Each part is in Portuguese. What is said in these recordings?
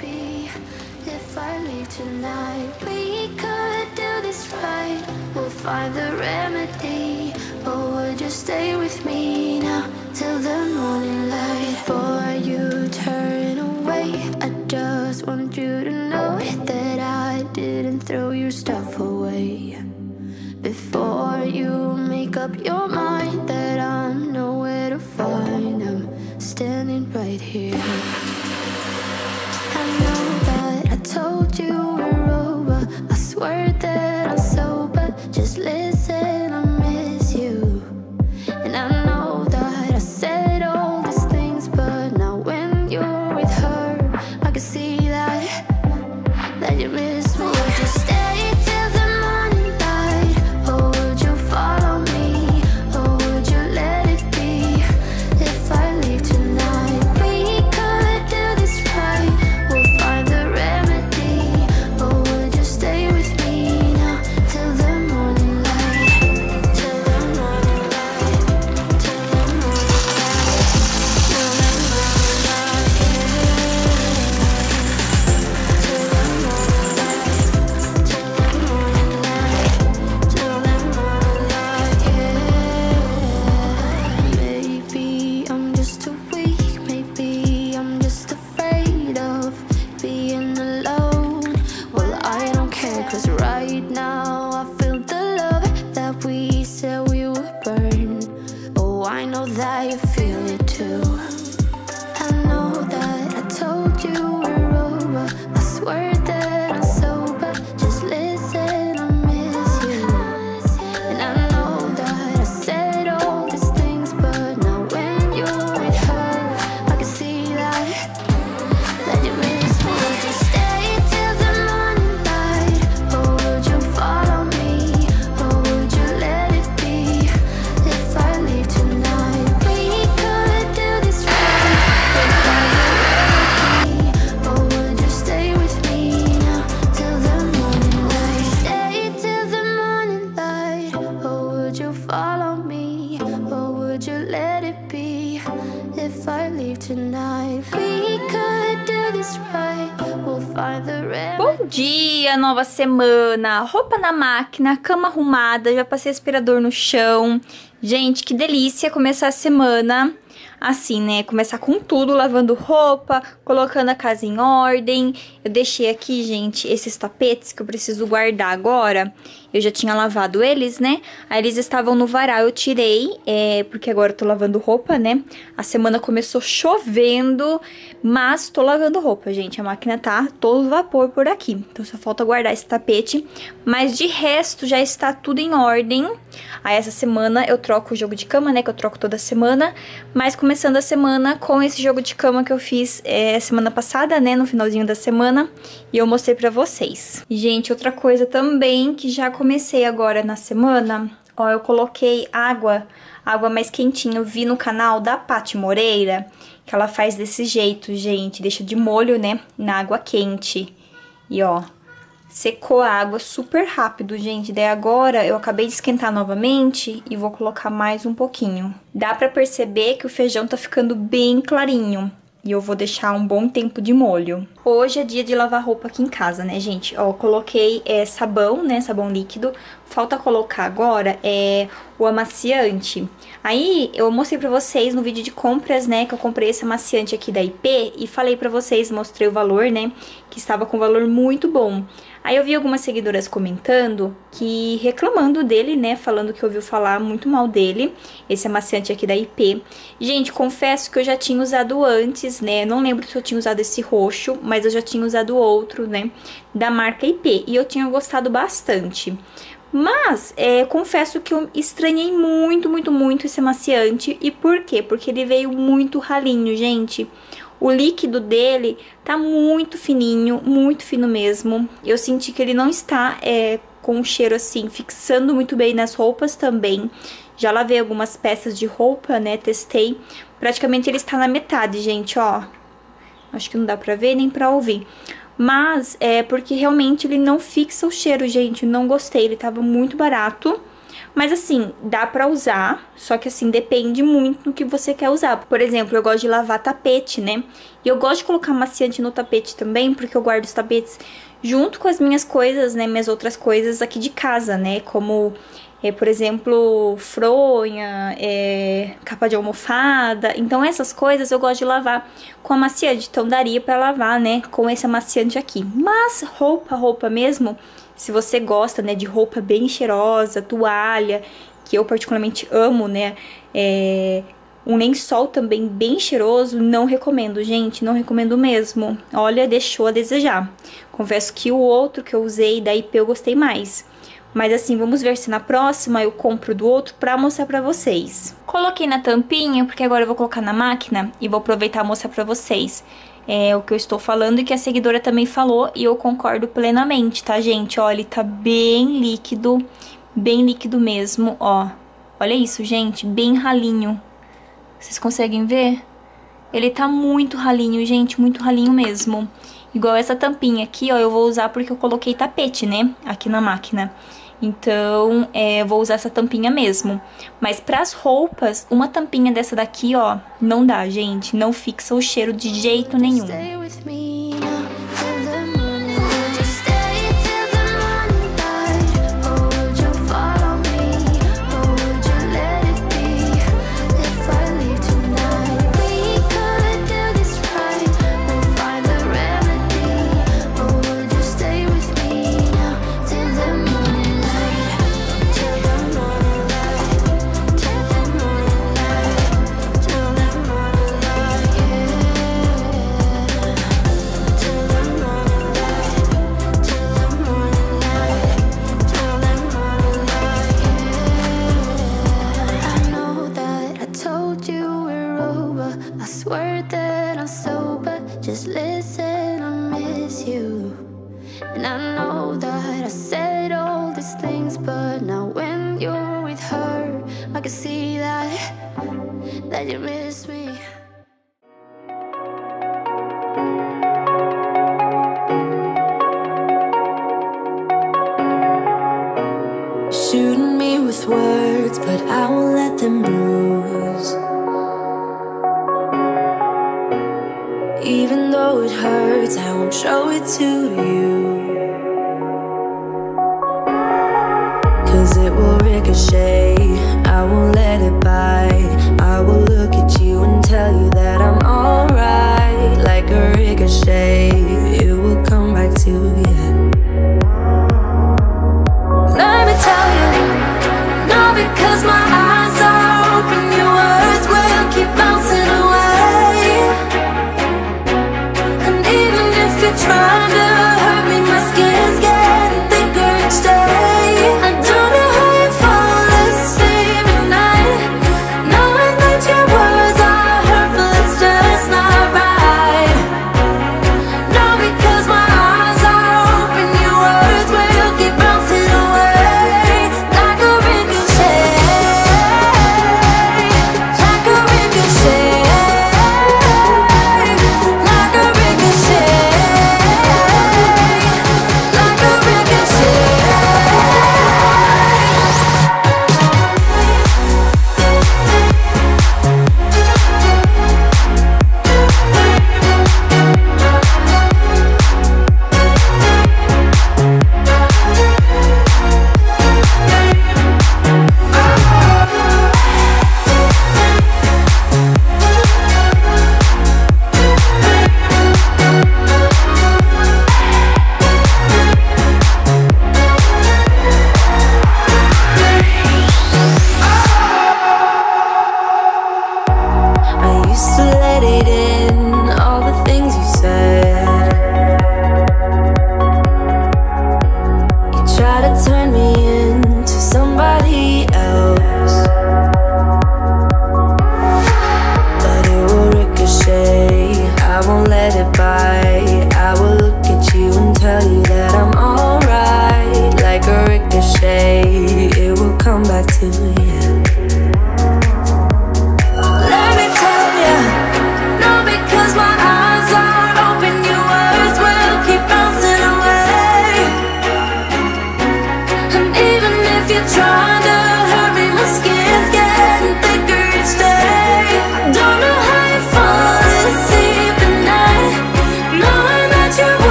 be if I leave tonight? We could do this right, we'll find the remedy. Or would you stay with me now till the morning light? Before you turn away, I just want you to know that I didn't throw your stuff away. Before you make up your mind that I'm nowhere to find, I'm standing right here. I know that I told you we're over, I swear that I'm sober, just listen, I miss you. And I know that I said all these things, but now when you're with her, I can see that you miss me. Would you stay till the morning light, or would you follow me, or would you let it be if I leave tonight? We could do this right, we'll find the remedy. Or would you stay with me now till the morning light? Till the morning light, till the morning light, till the morning light, till the morning light, till the morning light, till the morning light, yeah. Maybe I'm just too weak, maybe I'm just afraid of being alone. Well, I don't care, 'cause right now I feel the love that we said we would burn. Oh, I know that you feel it too. I know that I told you we're over, I swear that I'm sober, just listen, I miss you. And I know that I said all these things, but now when you're with her, I can see that you miss me. Would you stay till the morning light, or would you follow me, or would you let it be if I leave tonight? We could do this right, we'll find the remedy. Or would you stay with me now till the morning light? Stay till the morning light, or would you follow me, or would you let it be if I leave tonight? We could do this right, we'll find the remedy. Bom dia, nova semana, roupa na máquina, cama arrumada, já passei aspirador no chão. Gente, que delícia começar a semana assim, né? Começar com tudo, lavando roupa, colocando a casa em ordem. Eu deixei aqui, gente, esses tapetes que eu preciso guardar agora. Eu já tinha lavado eles, né? Aí eles estavam no varal, eu tirei, porque agora eu tô lavando roupa, né? A semana começou chovendo, mas tô lavando roupa, gente. A máquina tá todo vapor por aqui. Então só falta guardar esse tapete, mas de resto já está tudo em ordem. Aí essa semana eu troco o jogo de cama, né? Que eu troco toda semana, mas começando a semana com esse jogo de cama que eu fiz semana passada, né? No finalzinho da semana, e eu mostrei pra vocês. Gente, outra coisa também que já comecei agora na semana, ó, eu coloquei água mais quentinha. Eu vi no canal da Paty Moreira que ela faz desse jeito, gente, deixa de molho, né, na água quente. E ó, secou a água super rápido, gente. Daí agora eu acabei de esquentar novamente e vou colocar mais um pouquinho. Dá pra perceber que o feijão tá ficando bem clarinho. E eu vou deixar um bom tempo de molho. Hoje é dia de lavar roupa aqui em casa, né, gente? Ó, coloquei sabão, né, sabão líquido. Falta colocar agora o amaciante. Aí eu mostrei pra vocês no vídeo de compras, né, que eu comprei esse amaciante aqui da IP. E falei pra vocês, mostrei o valor, né, que estava com um valor muito bom. Aí eu vi algumas seguidoras comentando, reclamando dele, né, falando que ouviu falar muito mal dele, esse amaciante aqui da IP. Gente, confesso que eu já tinha usado antes, né, não lembro se eu tinha usado esse roxo, mas eu já tinha usado outro, né, da marca IP, e eu tinha gostado bastante. Mas, confesso que eu estranhei muito, muito, muito esse amaciante. E por quê? Porque ele veio muito ralinho, gente. O líquido dele tá muito fininho, muito fino mesmo. Eu senti que ele não está com um cheiro assim, fixando muito bem nas roupas também. Já lavei algumas peças de roupa, né, testei. Praticamente ele está na metade, gente, ó. Acho que não dá pra ver nem pra ouvir. Mas porque realmente ele não fixa o cheiro, gente. Não gostei, ele tava muito barato. Mas assim, dá pra usar, só que assim, depende muito do que você quer usar. Por exemplo, eu gosto de lavar tapete, né? E eu gosto de colocar amaciante no tapete também, porque eu guardo os tapetes junto com as minhas coisas, né? Minhas outras coisas aqui de casa, né? Como, por exemplo, fronha, capa de almofada. Então essas coisas eu gosto de lavar com amaciante. Então daria pra lavar, né? Com esse amaciante aqui. Mas roupa mesmo, se você gosta, né? De roupa bem cheirosa, toalha, que eu particularmente amo, né? Um lençol também bem cheiroso, não recomendo, gente, não recomendo mesmo. Olha, deixou a desejar. Confesso que o outro que eu usei da IP eu gostei mais. Mas assim, vamos ver se na próxima eu compro do outro pra mostrar pra vocês. Coloquei na tampinha, porque agora eu vou colocar na máquina e vou aproveitar e mostrar pra vocês o que eu estou falando e que a seguidora também falou, e eu concordo plenamente, tá, gente? Ó, ele tá bem líquido mesmo, ó. Olha isso, gente, bem ralinho. Vocês conseguem ver? Ele tá muito ralinho, gente, muito ralinho mesmo. Igual essa tampinha aqui, ó, eu vou usar porque eu coloquei tapete, né, aqui na máquina. Então, eu vou usar essa tampinha mesmo. Mas pras roupas, uma tampinha dessa daqui, ó, não dá, gente. Não fixa o cheiro de jeito nenhum. Just listen, I miss you. And I know that I said all these things, but now when you're with her, I can see that you miss me. Shooting me with words, but I won't let them bruise. Even though it hurts, I won't show it to you. 'Cause it will ricochet, I won't let it bite. I will look at you and tell you that I'm alright. Like a ricochet, it will come back to you. Let me tell you, not because my eyes are open, your words will keep bouncing away. Trying to hurt me, my skin's getting thicker each day. I don't know how you fall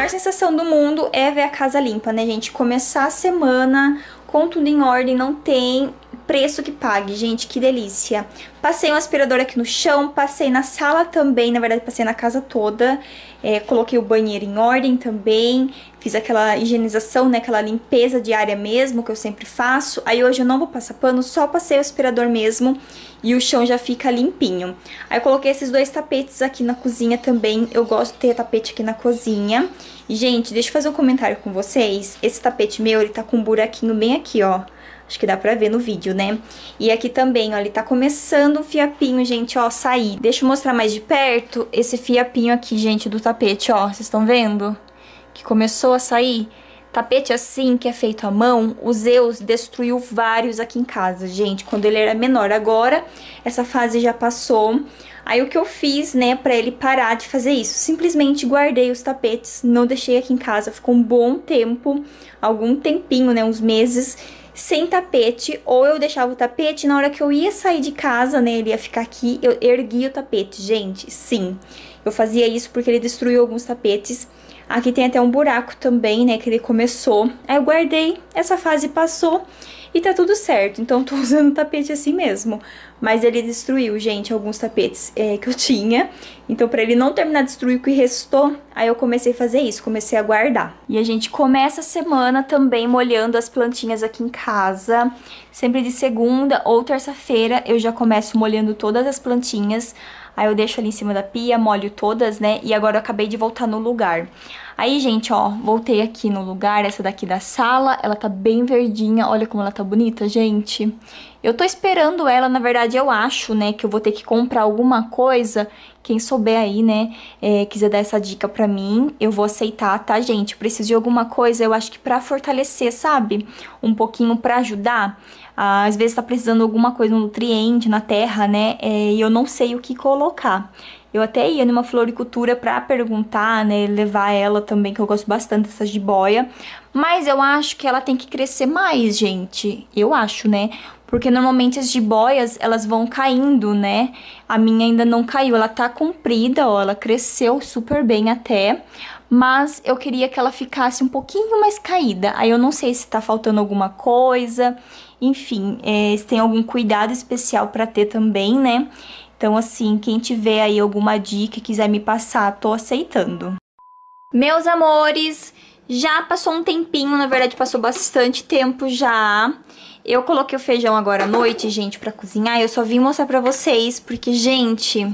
melhor sensação do mundo é ver a casa limpa, né, gente? Começar a semana com tudo em ordem, não tem preço que pague, gente, que delícia. Passei um aspirador aqui no chão, passei na sala também, na verdade passei na casa toda. Coloquei o banheiro em ordem também, fiz aquela higienização, né, aquela limpeza diária mesmo, que eu sempre faço. Aí hoje eu não vou passar pano, só passei o aspirador mesmo e o chão já fica limpinho. Aí eu coloquei esses 2 tapetes aqui na cozinha também, eu gosto de ter tapete aqui na cozinha. E, gente, deixa eu fazer um comentário com vocês. Esse tapete meu, ele tá com um buraquinho bem aqui, ó. Acho que dá pra ver no vídeo, né? E aqui também, ó, ele tá começando um fiapinho, gente, ó, sair. Deixa eu mostrar mais de perto esse fiapinho aqui, gente, do tapete, ó. Vocês estão vendo? Que começou a sair. Tapete assim, que é feito à mão, o Zeus destruiu vários aqui em casa, gente, quando ele era menor. Agora, essa fase já passou. Aí o que eu fiz, né, pra ele parar de fazer isso? Simplesmente guardei os tapetes, não deixei aqui em casa. Ficou um bom tempo, algum tempinho, né, uns meses sem tapete, ou eu deixava o tapete, na hora que eu ia sair de casa, né, ele ia ficar aqui, eu erguia o tapete. Gente, sim, eu fazia isso porque ele destruiu alguns tapetes. Aqui tem até um buraco também, né, que ele começou. Aí eu guardei, essa fase passou e tá tudo certo. Então tô usando o tapete assim mesmo. Mas ele destruiu, gente, alguns tapetes que eu tinha. Então pra ele não terminar de destruir o que restou, aí eu comecei a fazer isso, comecei a guardar. E a gente começa a semana também molhando as plantinhas aqui em casa. Sempre de segunda ou terça-feira eu já começo molhando todas as plantinhas. Aí eu deixo ali em cima da pia, molho todas, né? E agora eu acabei de voltar no lugar. Aí, gente, ó, voltei aqui no lugar, essa daqui da sala. Ela tá bem verdinha, olha como ela tá bonita, gente. Eu tô esperando ela, na verdade eu acho, né, que eu vou ter que comprar alguma coisa. Quem souber aí, né, quiser dar essa dica pra mim, eu vou aceitar, tá, gente? Preciso de alguma coisa, eu acho que pra fortalecer, sabe? Um pouquinho pra ajudar. Às vezes tá precisando alguma coisa, um nutriente na terra, né, e eu não sei o que colocar. Eu até ia numa floricultura pra perguntar, né, levar ela também, que eu gosto bastante dessa jiboia. Mas eu acho que ela tem que crescer mais, gente. Eu acho, né? Porque normalmente as jiboias, elas vão caindo, né? A minha ainda não caiu, ela tá comprida, ó, ela cresceu super bem até. Mas eu queria que ela ficasse um pouquinho mais caída. Aí eu não sei se tá faltando alguma coisa. Enfim, se tem algum cuidado especial pra ter também, né? Então, assim, quem tiver aí alguma dica e quiser me passar, tô aceitando. Meus amores, já passou um tempinho, na verdade passou bastante tempo já. Eu coloquei o feijão agora à noite, gente, pra cozinhar. Eu só vim mostrar pra vocês, porque, gente,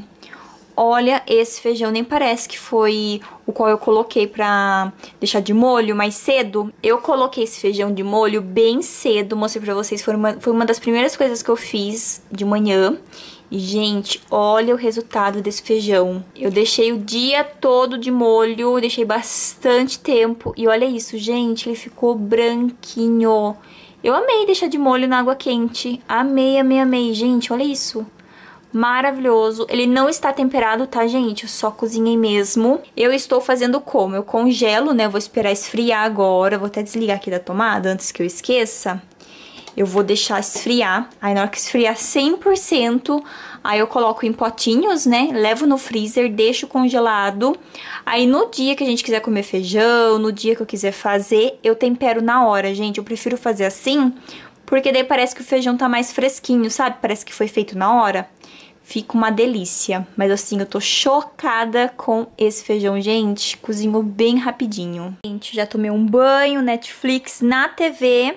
olha esse feijão. Nem parece que foi o qual eu coloquei pra deixar de molho mais cedo. Eu coloquei esse feijão de molho bem cedo, mostrei pra vocês. Foi uma das primeiras coisas que eu fiz de manhã. E, gente, olha o resultado desse feijão. Eu deixei o dia todo de molho, deixei bastante tempo. E olha isso, gente, ele ficou branquinho. Eu amei deixar de molho na água quente. Amei, amei, amei. Gente, olha isso. Maravilhoso. Ele não está temperado, tá, gente? Eu só cozinhei mesmo. Eu estou fazendo como? Eu congelo, né? Vou esperar esfriar agora. Vou até desligar aqui da tomada antes que eu esqueça. Eu vou deixar esfriar, aí na hora que esfriar 100%, aí eu coloco em potinhos, né, levo no freezer, deixo congelado. Aí no dia que a gente quiser comer feijão, no dia que eu quiser fazer, eu tempero na hora, gente. Eu prefiro fazer assim, porque daí parece que o feijão tá mais fresquinho, sabe? Parece que foi feito na hora. Fica uma delícia. Mas assim, eu tô chocada com esse feijão, gente. Cozinhou bem rapidinho. Gente, já tomei um banho, Netflix na TV...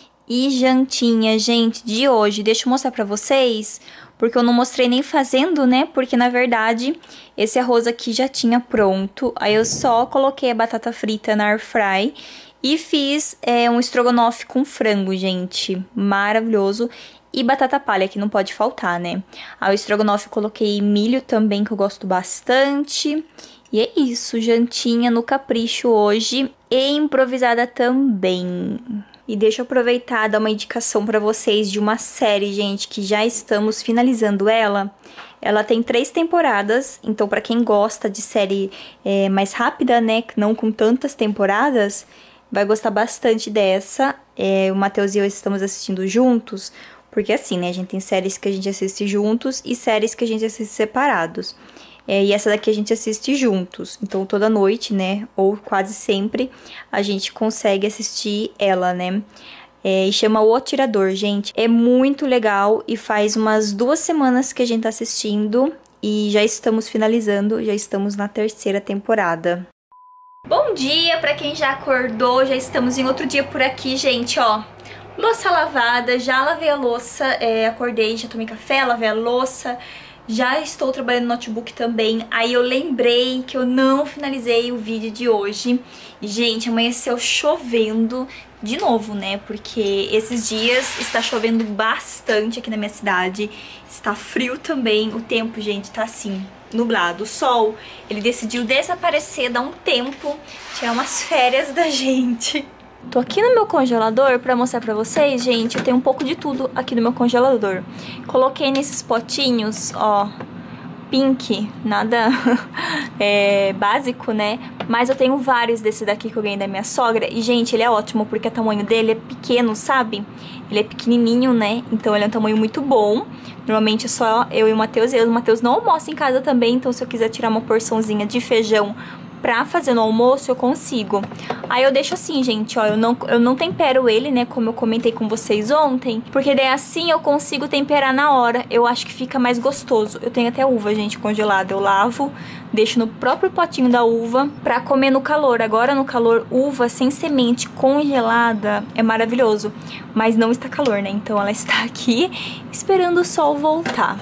E jantinha, gente, de hoje, deixa eu mostrar pra vocês, porque eu não mostrei nem fazendo, né? Porque, na verdade, esse arroz aqui já tinha pronto. Aí eu só coloquei a batata frita na air fry e fiz um estrogonofe com frango, gente. Maravilhoso. E batata palha, que não pode faltar, né? Aí o estrogonofe eu coloquei milho também, que eu gosto bastante. E é isso, jantinha no capricho hoje e improvisada também. E deixa eu aproveitar e dar uma indicação pra vocês de uma série, gente, que já estamos finalizando ela. Ela tem 3 temporadas, então pra quem gosta de série mais rápida, né, não com tantas temporadas, vai gostar bastante dessa. O Matheus e eu estamos assistindo juntos, porque assim, né, a gente tem séries que a gente assiste juntos e séries que a gente assiste separados. e essa daqui a gente assiste juntos. Então toda noite, né, ou quase sempre, a gente consegue assistir ela, né. E chama O Atirador, gente. É muito legal e faz umas 2 semanas que a gente tá assistindo e já estamos finalizando, já estamos na 3ª temporada. Bom dia pra quem já acordou, já estamos em outro dia por aqui, gente, ó. Louça lavada, já lavei a louça, acordei, já tomei café, lavei a louça. Já estou trabalhando no notebook também, aí eu lembrei que eu não finalizei o vídeo de hoje. Gente, amanheceu chovendo de novo, né? Porque esses dias está chovendo bastante aqui na minha cidade. Está frio também, o tempo, gente, tá assim, nublado. O sol, ele decidiu desaparecer, dar um tempo, tirar umas férias da gente. Tô aqui no meu congelador pra mostrar pra vocês, gente, eu tenho um pouco de tudo aqui no meu congelador. Coloquei nesses potinhos, ó, pink, nada básico, né? Mas eu tenho vários desse daqui que eu ganhei da minha sogra. E, gente, ele é ótimo porque o tamanho dele é pequeno, sabe? Ele é pequenininho, né? Então ele é um tamanho muito bom. Normalmente é só eu e o Matheus. E o Matheus não almoça em casa também, então se eu quiser tirar uma porçãozinha de feijão pra fazer no almoço, eu consigo. Aí eu deixo assim, gente, ó, eu não tempero ele, né, como eu comentei com vocês ontem, porque daí assim eu consigo temperar na hora, eu acho que fica mais gostoso. Eu tenho até uva, gente, congelada, eu lavo, deixo no próprio potinho da uva pra comer no calor. Agora no calor, uva sem semente congelada é maravilhoso, mas não está calor, né, então ela está aqui esperando o sol voltar.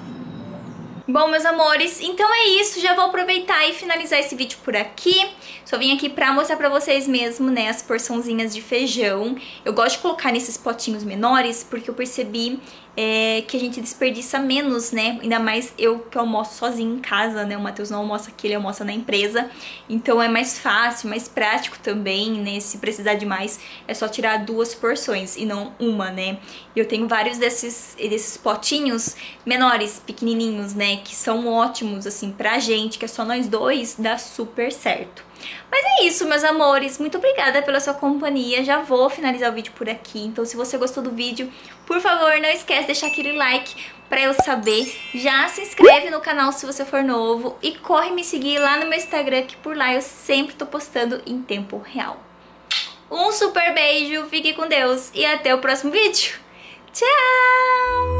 Bom, meus amores, então é isso, já vou aproveitar e finalizar esse vídeo por aqui. Só vim aqui pra mostrar pra vocês mesmo, né, as porçãozinhas de feijão. Eu gosto de colocar nesses potinhos menores porque eu percebi que a gente desperdiça menos, né, ainda mais eu que almoço sozinho em casa, né, o Matheus não almoça aqui, ele almoça na empresa. Então é mais fácil, mais prático também, né, se precisar de mais é só tirar 2 porções e não uma, né. Eu tenho vários desses potinhos menores, pequenininhos, né, que são ótimos, assim, pra gente, que é só nós dois, dá super certo. Mas é isso, meus amores, muito obrigada pela sua companhia, já vou finalizar o vídeo por aqui, então se você gostou do vídeo, por favor, não esquece de deixar aquele like pra eu saber, já se inscreve no canal se você for novo e corre me seguir lá no meu Instagram, que por lá eu sempre tô postando em tempo real. Um super beijo, fique com Deus e até o próximo vídeo, tchau!